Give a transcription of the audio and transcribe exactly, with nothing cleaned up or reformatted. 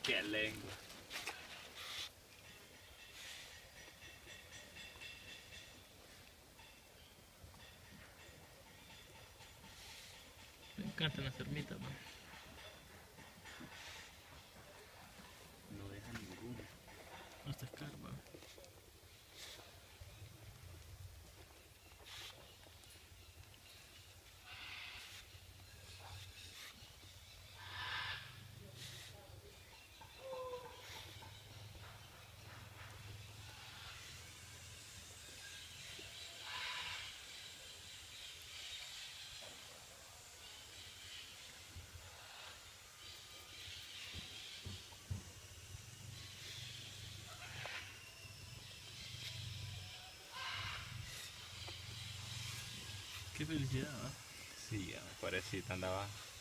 Qué lengua. Me encantan las ermitas, man. No deja ninguno. Hasta escarba. Qué felicidad, ¿va? Sí, ya, pobrecita andaba